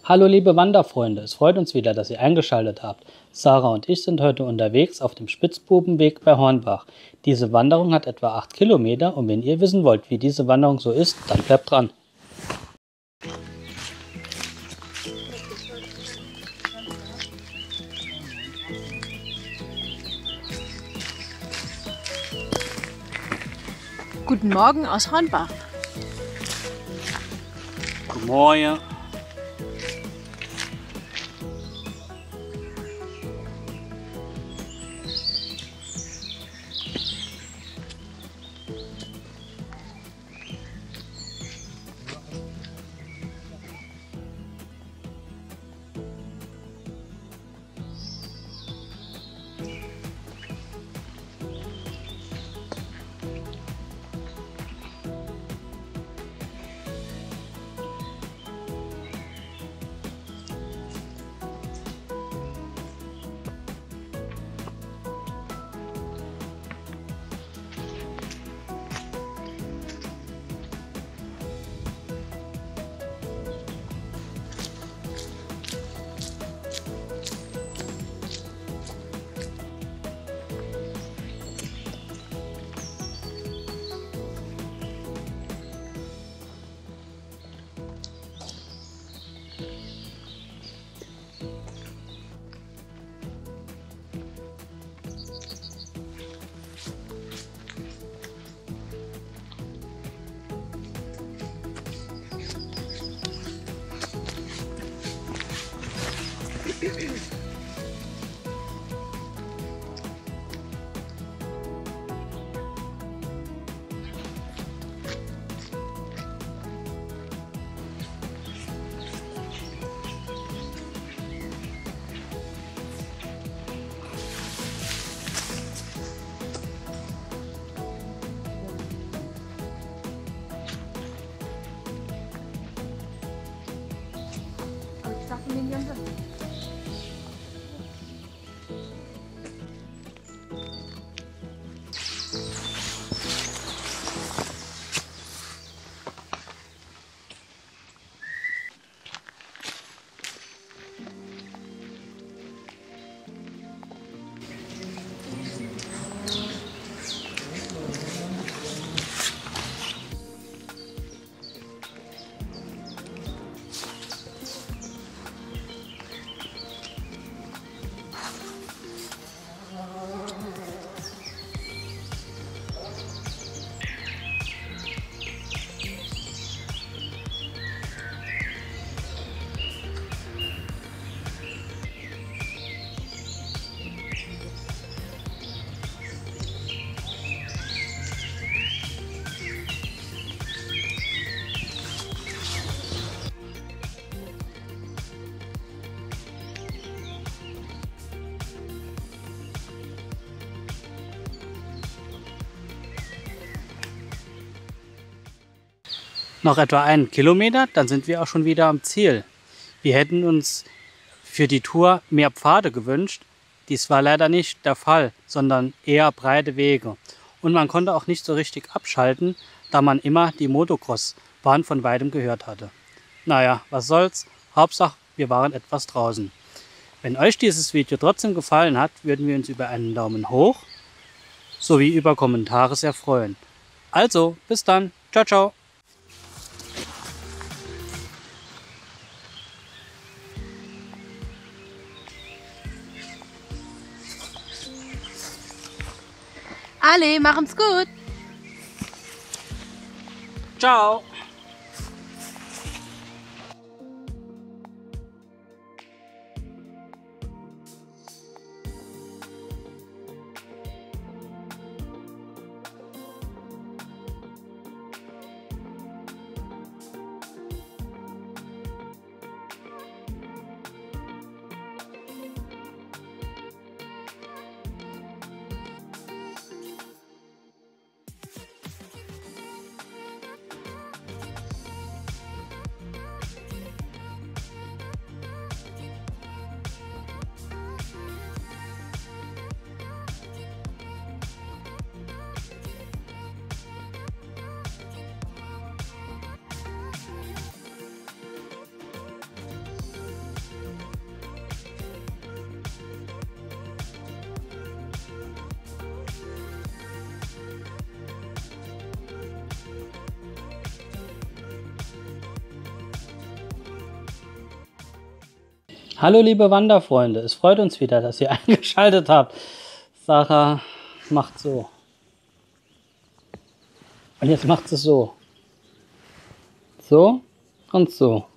Hallo liebe Wanderfreunde, es freut uns wieder, dass ihr eingeschaltet habt. Sarah und ich sind heute unterwegs auf dem Spitzbubenweg bei Hornbach. Diese Wanderung hat etwa 8 Kilometer und wenn ihr wissen wollt, wie diese Wanderung so ist, dann bleibt dran. Guten Morgen aus Hornbach. Guten Morgen. Noch etwa 1 Kilometer, dann sind wir auch schon wieder am Ziel. Wir hätten uns für die Tour mehr Pfade gewünscht. Dies war leider nicht der Fall, sondern eher breite Wege. Und man konnte auch nicht so richtig abschalten, da man immer die Motocross-Bahn von weitem gehört hatte. Naja, was soll's, Hauptsache wir waren etwas draußen. Wenn euch dieses Video trotzdem gefallen hat, würden wir uns über einen Daumen hoch sowie über Kommentare sehr freuen. Also, bis dann, ciao, ciao! Alle, machen's gut. Ciao! Hallo liebe Wanderfreunde, es freut uns wieder, dass ihr eingeschaltet habt. Sarah macht so. Und jetzt macht sie so. So und so.